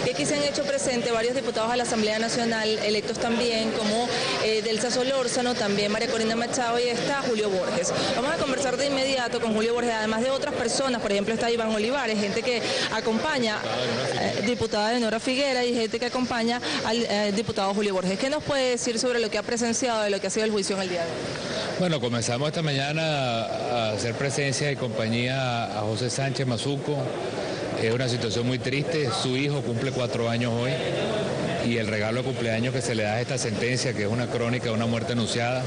que aquí se han hecho presentes varios diputados a la Asamblea Nacional, electos también, como Delsa Solórzano, también María Corina Machado y está Julio Borges. Vamos a conversar de inmediato con Julio Borges, además de otras personas, por ejemplo está Iván Olivares, gente que acompaña, diputada Leonora Figuera, y gente que acompaña al diputado Julio Borges. ¿Qué nos puede decir sobre lo que ha presenciado, de lo que ha sido el juicio en el día de hoy? Bueno, comenzamos esta mañana a hacer presencia y compañía a José Sánchez Mazuco. Es una situación muy triste, su hijo cumple 4 años hoy y el regalo de cumpleaños que se le da a esta sentencia, que es una crónica de una muerte anunciada,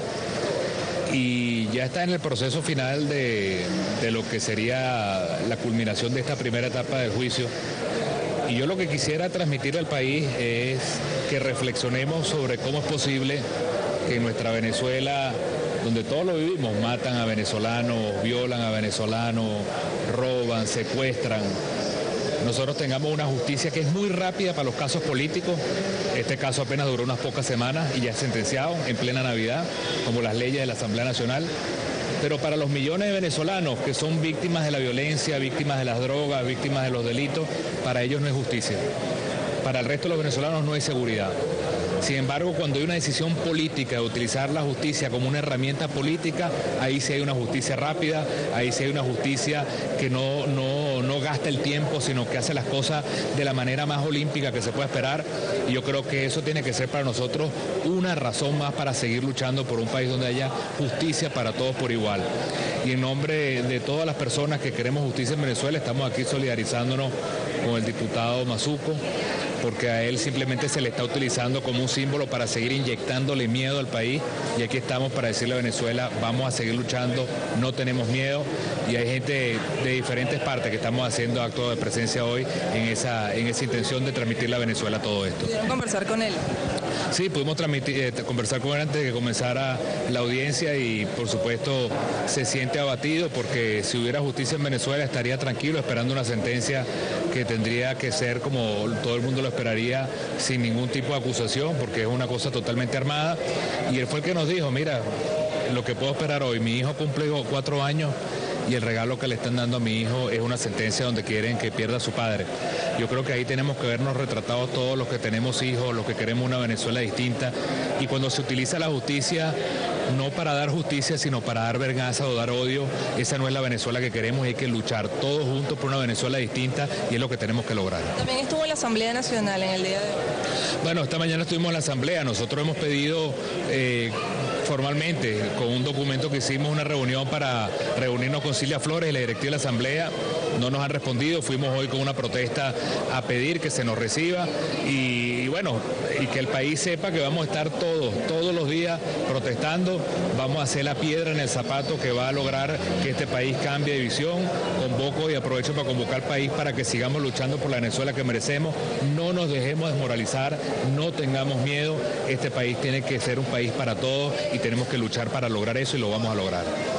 y ya está en el proceso final de lo que sería la culminación de esta primera etapa del juicio. Y yo lo que quisiera transmitir al país es que reflexionemos sobre cómo es posible que en nuestra Venezuela, donde todos lo vivimos, matan a venezolanos, violan a venezolanos, roban, secuestran, nosotros tengamos una justicia que es muy rápida para los casos políticos. Este caso apenas duró unas pocas semanas y ya es sentenciado en plena Navidad, como las leyes de la Asamblea Nacional. Pero para los millones de venezolanos que son víctimas de la violencia, víctimas de las drogas, víctimas de los delitos, para ellos no es justicia. Para el resto de los venezolanos no hay seguridad. Sin embargo, cuando hay una decisión política de utilizar la justicia como una herramienta política, ahí sí hay una justicia rápida, ahí sí hay una justicia que no gasta el tiempo, sino que hace las cosas de la manera más olímpica que se puede esperar. Y yo creo que eso tiene que ser para nosotros una razón más para seguir luchando por un país donde haya justicia para todos por igual. Y en nombre de todas las personas que queremos justicia en Venezuela, estamos aquí solidarizándonos con el diputado Mazuco, porque a él simplemente se le está utilizando como un símbolo para seguir inyectándole miedo al país, y aquí estamos para decirle a Venezuela, vamos a seguir luchando, no tenemos miedo, y hay gente de diferentes partes que estamos haciendo actos de presencia hoy en esa intención de transmitirle a Venezuela todo esto. ¿Pudieron conversar con él? Sí, pudimos conversar con él antes de que comenzara la audiencia y por supuesto se siente abatido porque si hubiera justicia en Venezuela estaría tranquilo esperando una sentencia que tendría que ser como todo el mundo lo esperaría, sin ningún tipo de acusación, porque es una cosa totalmente armada. Y él fue el que nos dijo, mira, lo que puedo esperar hoy, mi hijo cumple 4 años y el regalo que le están dando a mi hijo es una sentencia donde quieren que pierda a su padre. Yo creo que ahí tenemos que vernos retratados todos los que tenemos hijos, los que queremos una Venezuela distinta, y cuando se utiliza la justicia no para dar justicia, sino para dar venganza o dar odio, esa no es la Venezuela que queremos, y hay que luchar todos juntos por una Venezuela distinta, y es lo que tenemos que lograr. También estuvo en la Asamblea Nacional en el día de hoy. Bueno, esta mañana estuvimos en la Asamblea, nosotros hemos pedido formalmente, con un documento que hicimos una reunión para reunirnos con Cilia Flores y la directiva de la Asamblea, no nos han respondido, fuimos hoy con una protesta a pedir que se nos reciba y bueno, y que el país sepa que vamos a estar todos los días protestando, vamos a hacer la piedra en el zapato que va a lograr que este país cambie de visión. Convoco y aprovecho para convocar al país para que sigamos luchando por la Venezuela que merecemos, no nos dejemos desmoralizar, no tengamos miedo, este país tiene que ser un país para todos y tenemos que luchar para lograr eso y lo vamos a lograr.